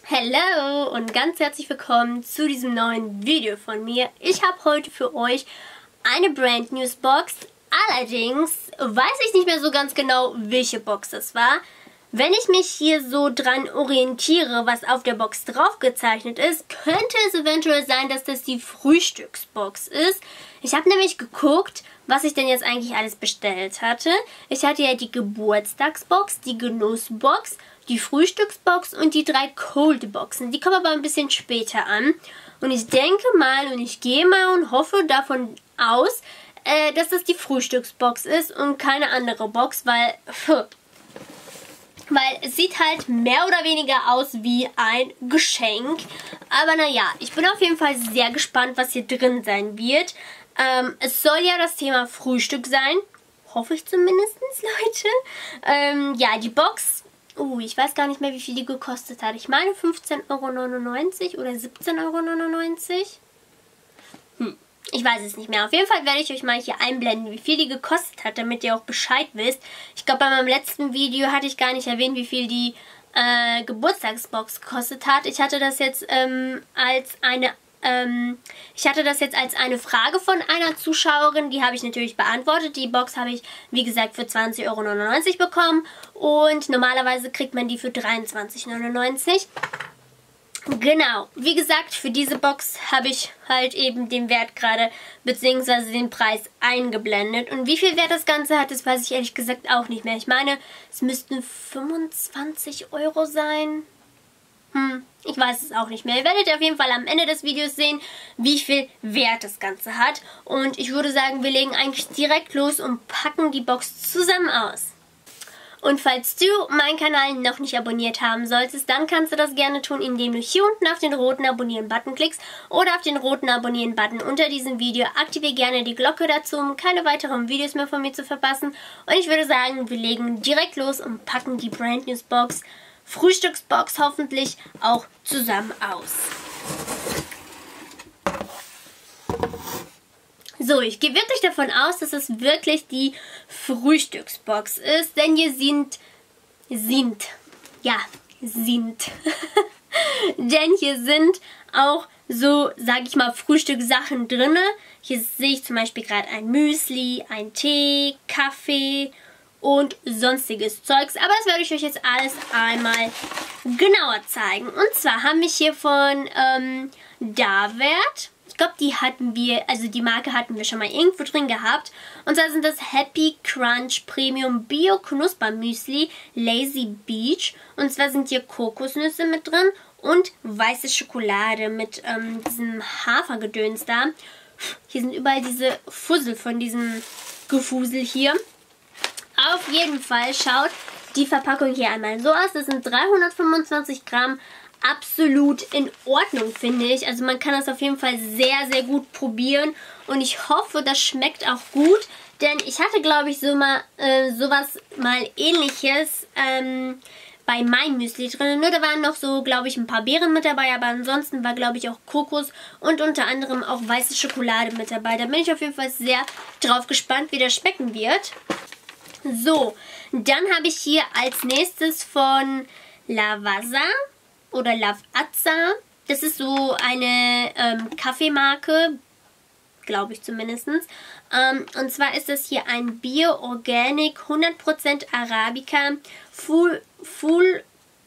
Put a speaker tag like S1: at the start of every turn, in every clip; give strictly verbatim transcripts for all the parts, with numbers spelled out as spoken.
S1: Hallo und ganz herzlich willkommen zu diesem neuen Video von mir. Ich habe heute für euch eine Brand News Box. Allerdings weiß ich nicht mehr so ganz genau, welche Box das war. Wenn ich mich hier so dran orientiere, was auf der Box drauf gezeichnet ist, könnte es eventuell sein, dass das die Frühstücksbox ist. Ich habe nämlich geguckt, was ich denn jetzt eigentlich alles bestellt hatte. Ich hatte ja die Geburtstagsbox, die Genussbox, die Frühstücksbox und die drei Cold Boxen. Die kommen aber ein bisschen später an. Und ich denke mal und ich gehe mal und hoffe davon aus, äh, dass das die Frühstücksbox ist und keine andere Box, weil... Pff, Weil es sieht halt mehr oder weniger aus wie ein Geschenk. Aber naja, ich bin auf jeden Fall sehr gespannt, was hier drin sein wird. Ähm, es soll ja das Thema Frühstück sein. Hoffe ich zumindest, Leute. Ähm, ja, die Box. Uh, ich weiß gar nicht mehr, wie viel die gekostet hat. Ich meine fünfzehn Euro neunundneunzig oder siebzehn Euro neunundneunzig. Hm. Ich weiß es nicht mehr. Auf jeden Fall werde ich euch mal hier einblenden, wie viel die gekostet hat, damit ihr auch Bescheid wisst. Ich glaube, bei meinem letzten Video hatte ich gar nicht erwähnt, wie viel die äh, Geburtstagsbox gekostet hat. Ich hatte das jetzt ähm, als eine ähm, ich hatte das jetzt als eine Frage von einer Zuschauerin. Die habe ich natürlich beantwortet. Die Box habe ich, wie gesagt, für zwanzig Euro neunundneunzig bekommen. Und normalerweise kriegt man die für dreiundzwanzig Euro neunundneunzig. Genau, wie gesagt, für diese Box habe ich halt eben den Wert gerade, beziehungsweise den Preis eingeblendet. Und wie viel Wert das Ganze hat, das weiß ich ehrlich gesagt auch nicht mehr. Ich meine, es müssten fünfundzwanzig Euro sein. Hm, ich weiß es auch nicht mehr. Ihr werdet auf jeden Fall am Ende des Videos sehen, wie viel Wert das Ganze hat. Und ich würde sagen, wir legen eigentlich direkt los und packen die Box zusammen aus. Und falls du meinen Kanal noch nicht abonniert haben solltest, dann kannst du das gerne tun, indem du hier unten auf den roten Abonnieren-Button klickst oder auf den roten Abonnieren-Button unter diesem Video. Aktiviere gerne die Glocke dazu, um keine weiteren Videos mehr von mir zu verpassen. Und ich würde sagen, wir legen direkt los und packen die Brand News Box, Frühstücksbox hoffentlich, auch zusammen aus. So, ich gehe wirklich davon aus, dass es wirklich die Frühstücksbox ist, denn hier sind, sind, ja, sind, denn hier sind auch so, sage ich mal, Frühstückssachen drin. Hier sehe ich zum Beispiel gerade ein Müsli, ein Tee, Kaffee und sonstiges Zeugs, aber das werde ich euch jetzt alles einmal genauer zeigen. Und zwar haben wir hier von ähm, Davert. Ich glaube, die hatten wir, also die Marke hatten wir schon mal irgendwo drin gehabt. Und zwar sind das Happy Crunch Premium Bio Knusper Müsli Lazy Beach. Und zwar sind hier Kokosnüsse mit drin und weiße Schokolade mit ähm, diesem Hafergedöns da. Hier sind überall diese Fussel von diesem Gefusel hier. Auf jeden Fall schaut die Verpackung hier einmal so aus. Das sind dreihundertfünfundzwanzig Gramm. Absolut in Ordnung, finde ich. Also man kann das auf jeden Fall sehr, sehr gut probieren. Und ich hoffe, das schmeckt auch gut. Denn ich hatte, glaube ich, so mal äh, sowas mal Ähnliches ähm, bei meinem Müsli drin. Nur da waren noch so, glaube ich, ein paar Beeren mit dabei. Aber ansonsten war, glaube ich, auch Kokos und unter anderem auch weiße Schokolade mit dabei. Da bin ich auf jeden Fall sehr drauf gespannt, wie das schmecken wird. So, dann habe ich hier als nächstes von Lavazza oder Lavazza. Das ist so eine ähm, Kaffeemarke, glaube ich zumindest. Ähm, und zwar ist das hier ein Bio Organic hundert Prozent Arabica Full, full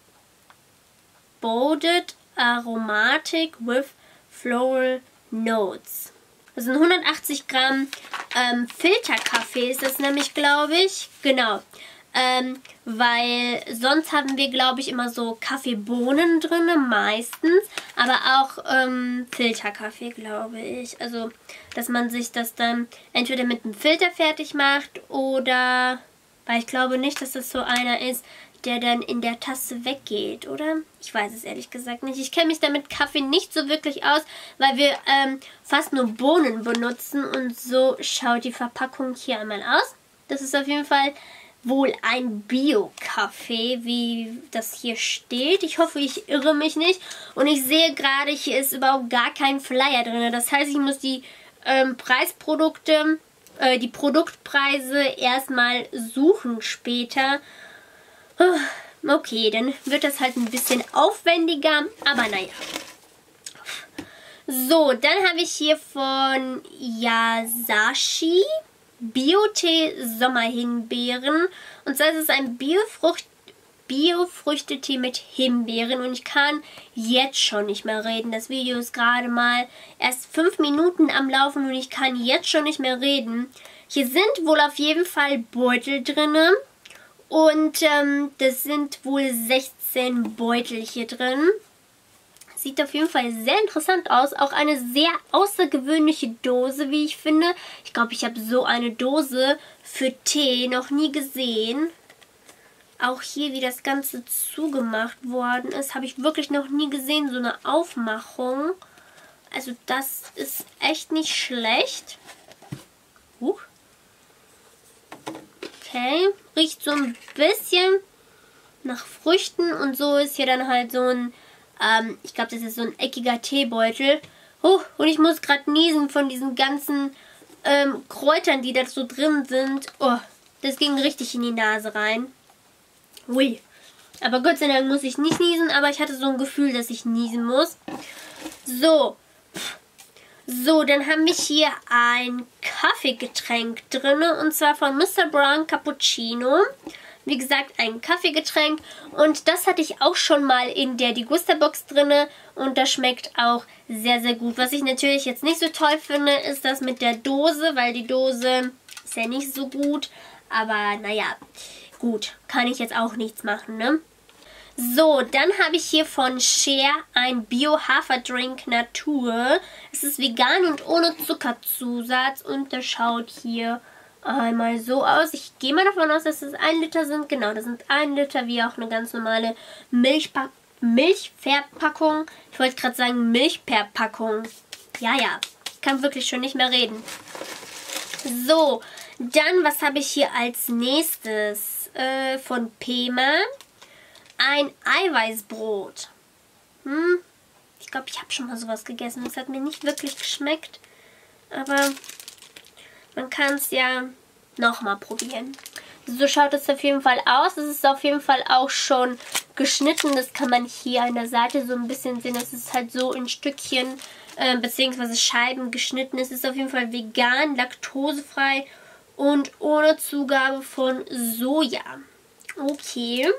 S1: Bodied Aromatic with Floral Notes. Das sind hundertachtzig Gramm ähm, Filterkaffee ist das nämlich, glaube ich. Genau. Ähm, weil sonst haben wir, glaube ich, immer so Kaffeebohnen drin, meistens. Aber auch ähm, Filterkaffee, glaube ich. Also, dass man sich das dann entweder mit einem Filter fertig macht oder... Weil ich glaube nicht, dass das so einer ist, der dann in der Tasse weggeht, oder? Ich weiß es ehrlich gesagt nicht. Ich kenne mich damit Kaffee nicht so wirklich aus, weil wir ähm, fast nur Bohnen benutzen. Und so schaut die Verpackung hier einmal aus. Das ist auf jeden Fall wohl ein Bio-Kaffee, wie das hier steht. Ich hoffe, ich irre mich nicht. Und ich sehe gerade, hier ist überhaupt gar kein Flyer drin. Das heißt, ich muss die ähm, Preisprodukte, äh, die Produktpreise erstmal suchen später. Okay, dann wird das halt ein bisschen aufwendiger, aber naja. So, dann habe ich hier von Yasashi Bio-Tee Sommerhimbeeren. Und zwar ist es ein Biofrucht, Bio-Früchtetee mit Himbeeren. Und ich kann jetzt schon nicht mehr reden. Das Video ist gerade mal erst fünf Minuten am Laufen und ich kann jetzt schon nicht mehr reden. Hier sind wohl auf jeden Fall Beutel drin. Und ähm, das sind wohl sechzehn Beutel hier drin. Sieht auf jeden Fall sehr interessant aus. Auch eine sehr außergewöhnliche Dose, wie ich finde. Ich glaube, ich habe so eine Dose für Tee noch nie gesehen. Auch hier, wie das Ganze zugemacht worden ist, habe ich wirklich noch nie gesehen. So eine Aufmachung. Also das ist echt nicht schlecht. Huch. Okay. Riecht so ein bisschen nach Früchten. Und so ist hier dann halt so ein... Ähm, ich glaube, das ist so ein eckiger Teebeutel. Oh, und ich muss gerade niesen von diesen ganzen ähm, Kräutern, die da so drin sind. Oh, das ging richtig in die Nase rein. Ui. Aber Gott sei Dank muss ich nicht niesen, aber ich hatte so ein Gefühl, dass ich niesen muss. So. So, dann haben wir hier ein Kaffeegetränk drin. Und zwar von Mister Brown Cappuccino. Wie gesagt, ein Kaffeegetränk. Und das hatte ich auch schon mal in der Degusta-Box drin. Und das schmeckt auch sehr, sehr gut. Was ich natürlich jetzt nicht so toll finde, ist das mit der Dose. Weil die Dose ist ja nicht so gut. Aber naja, gut. Kann ich jetzt auch nichts machen, ne? So, dann habe ich hier von Share ein Bio-Haferdrink Natur. Es ist vegan und ohne Zuckerzusatz. Und das schaut hier einmal so aus. Ich gehe mal davon aus, dass es ein Liter sind. Genau, das sind ein Liter, wie auch eine ganz normale Milchpa- Milchverpackung. Ich wollte gerade sagen Milchverpackung. Ja, ja, kann wirklich schon nicht mehr reden. So, dann, was habe ich hier als nächstes? Äh, von Pema. Ein Eiweißbrot. Hm, ich glaube, ich habe schon mal sowas gegessen. Das hat mir nicht wirklich geschmeckt. Aber... man kann es ja nochmal probieren. So schaut es auf jeden Fall aus. Es ist auf jeden Fall auch schon geschnitten. Das kann man hier an der Seite so ein bisschen sehen. Das ist halt so in Stückchen äh, bzw. Scheiben geschnitten. Es ist auf jeden Fall vegan, laktosefrei und ohne Zugabe von Soja. Okay.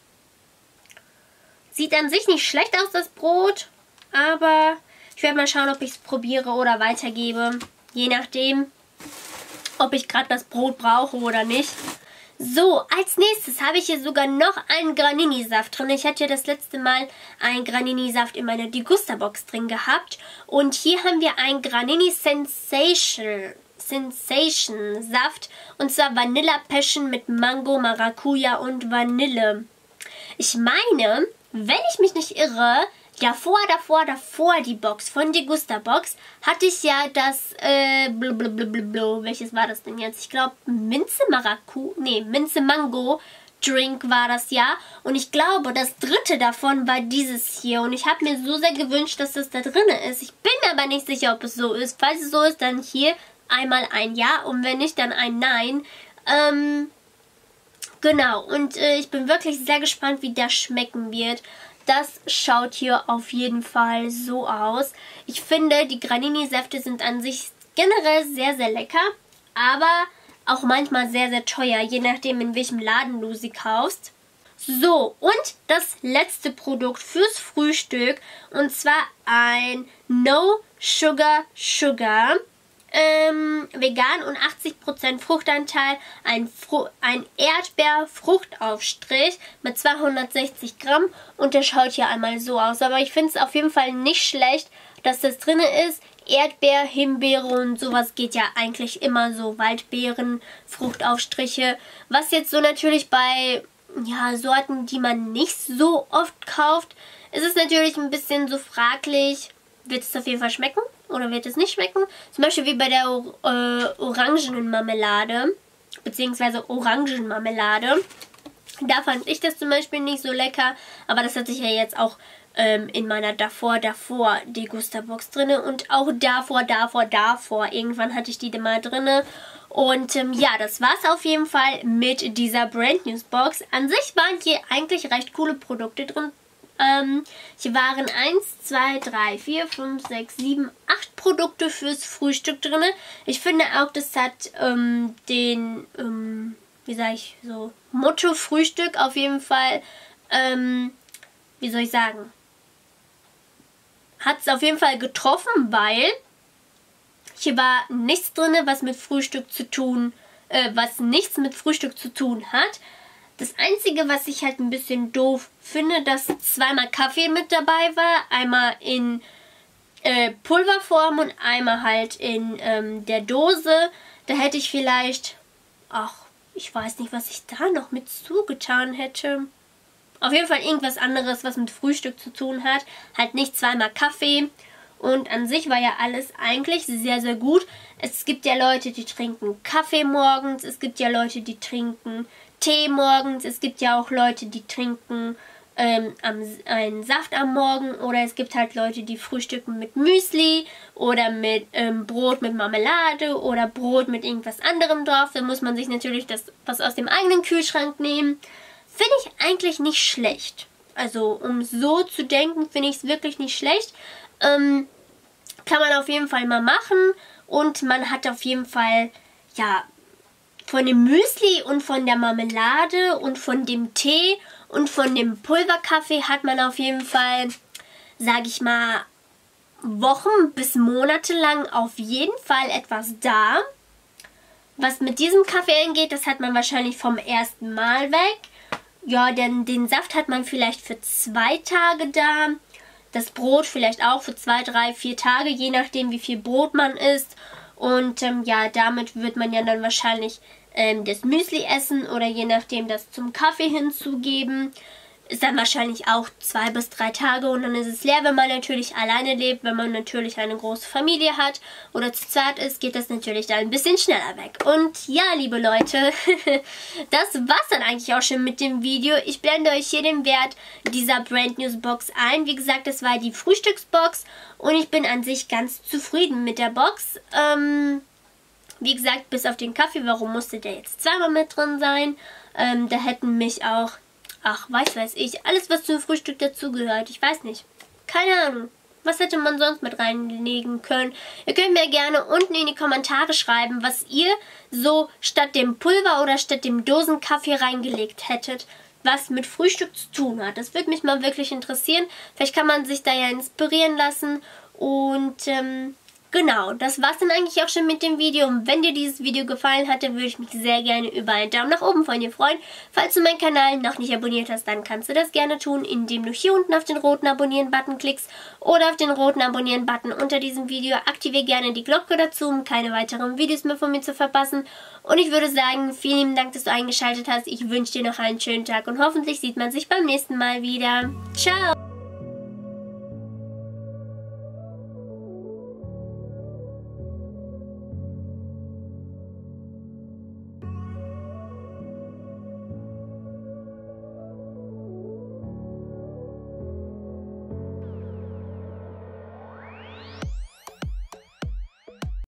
S1: Sieht an sich nicht schlecht aus, das Brot. Aber ich werde mal schauen, ob ich es probiere oder weitergebe. Je nachdem, ob ich gerade das Brot brauche oder nicht. So, als nächstes habe ich hier sogar noch einen Granini-Saft drin. Ich hatte ja das letzte Mal einen Granini-Saft in meiner Degusta-Box drin gehabt. Und hier haben wir einen Granini Sensation, Sensation Saft. Und zwar Vanilla Passion mit Mango, Maracuja und Vanille. Ich meine, wenn ich mich nicht irre... Davor, davor, davor die Box von Degusta-Box hatte ich ja das, äh, blablabla, welches war das denn jetzt? Ich glaube, Minze Maracu, nee, Minze Mango Drink war das ja. Und ich glaube, das dritte davon war dieses hier. Und ich habe mir so sehr gewünscht, dass das da drin ist. Ich bin mir aber nicht sicher, ob es so ist. Falls es so ist, dann hier einmal ein Ja und wenn nicht, dann ein Nein. Ähm, genau, und äh, ich bin wirklich sehr gespannt, wie das schmecken wird. Das schaut hier auf jeden Fall so aus. Ich finde, die Granini-Säfte sind an sich generell sehr, sehr lecker. Aber auch manchmal sehr, sehr teuer, je nachdem, in welchem Laden du sie kaufst. So, und das letzte Produkt fürs Frühstück. Und zwar ein No Sugar Sugar. Ähm, vegan und achtzig Prozent Fruchtanteil, ein, Fru ein Erdbeerfruchtaufstrich mit zweihundertsechzig Gramm und der schaut hier einmal so aus. Aber ich finde es auf jeden Fall nicht schlecht, dass das drin ist. Erdbeer, Himbeere und sowas geht ja eigentlich immer so. Waldbeeren, Fruchtaufstriche. Was jetzt so natürlich bei ja, Sorten, die man nicht so oft kauft, ist es natürlich ein bisschen so fraglich. Wird es auf jeden Fall schmecken oder wird es nicht schmecken? Zum Beispiel wie bei der äh, Orangenmarmelade, beziehungsweise Orangenmarmelade. Da fand ich das zum Beispiel nicht so lecker, aber das hatte ich ja jetzt auch ähm, in meiner davor, davor Degusta-Box drin und auch davor, davor, davor. Irgendwann hatte ich die mal drin. Und ähm, ja, das war's auf jeden Fall mit dieser Brand News Box. An sich waren hier eigentlich recht coole Produkte drin. Ähm, hier waren eins, zwei, drei, vier, fünf, sechs, sieben, acht Produkte fürs Frühstück drin. Ich finde auch, das hat ähm, den, ähm, wie sage ich, so Motto Frühstück auf jeden Fall, ähm, wie soll ich sagen, hat es auf jeden Fall getroffen, weil hier war nichts drin, was mit Frühstück zu tun, äh, was nichts mit Frühstück zu tun hat. Das Einzige, was ich halt ein bisschen doof finde, dass zweimal Kaffee mit dabei war. Einmal in äh, Pulverform und einmal halt in ähm, der Dose. Da hätte ich vielleicht, ach, ich weiß nicht, was ich da noch mit zugetan hätte. Auf jeden Fall irgendwas anderes, was mit Frühstück zu tun hat. Halt nicht zweimal Kaffee. Und an sich war ja alles eigentlich sehr, sehr gut. Es gibt ja Leute, die trinken Kaffee morgens. Es gibt ja Leute, die trinken Tee morgens. Es gibt ja auch Leute, die trinken ähm, am, einen Saft am Morgen. Oder es gibt halt Leute, die frühstücken mit Müsli oder mit ähm, Brot mit Marmelade oder Brot mit irgendwas anderem drauf. Da muss man sich natürlich das was aus dem eigenen Kühlschrank nehmen. Finde ich eigentlich nicht schlecht. Also um so zu denken, finde ich es wirklich nicht schlecht. Ähm, kann man auf jeden Fall mal machen. Und man hat auf jeden Fall, ja, von dem Müsli und von der Marmelade und von dem Tee und von dem Pulverkaffee hat man auf jeden Fall, sage ich mal, Wochen bis Monate lang auf jeden Fall etwas da. Was mit diesem Kaffee angeht, das hat man wahrscheinlich vom ersten Mal weg. Ja, denn den Saft hat man vielleicht für zwei Tage da. Das Brot vielleicht auch für zwei, drei, vier Tage, je nachdem wie viel Brot man isst. Und ähm, ja, damit wird man ja dann wahrscheinlich ähm, das Müsli essen oder je nachdem das zum Kaffee hinzugeben. Ist dann wahrscheinlich auch zwei bis drei Tage und dann ist es leer, wenn man natürlich alleine lebt. Wenn man natürlich eine große Familie hat oder zu zart ist, geht das natürlich dann ein bisschen schneller weg. Und ja, liebe Leute, das war's dann eigentlich auch schon mit dem Video. Ich blende euch hier den Wert dieser Brand News Box ein. Wie gesagt, das war die Frühstücksbox und ich bin an sich ganz zufrieden mit der Box. Ähm, wie gesagt, bis auf den Kaffee, warum musste der jetzt zweimal mit drin sein? Ähm, da hätten mich auch... Ach, weiß weiß ich. Alles, was zum Frühstück dazugehört. Ich weiß nicht. Keine Ahnung. Was hätte man sonst mit reinlegen können? Ihr könnt mir gerne unten in die Kommentare schreiben, was ihr so statt dem Pulver oder statt dem Dosenkaffee reingelegt hättet, was mit Frühstück zu tun hat. Das würde mich mal wirklich interessieren. Vielleicht kann man sich da ja inspirieren lassen. Und ähm, genau, das war's dann eigentlich auch schon mit dem Video. Und wenn dir dieses Video gefallen hat, dann würde ich mich sehr gerne über einen Daumen nach oben von dir freuen. Falls du meinen Kanal noch nicht abonniert hast, dann kannst du das gerne tun, indem du hier unten auf den roten Abonnieren-Button klickst oder auf den roten Abonnieren-Button unter diesem Video. Aktiviere gerne die Glocke dazu, um keine weiteren Videos mehr von mir zu verpassen. Und ich würde sagen, vielen lieben Dank, dass du eingeschaltet hast. Ich wünsche dir noch einen schönen Tag und hoffentlich sieht man sich beim nächsten Mal wieder. Ciao!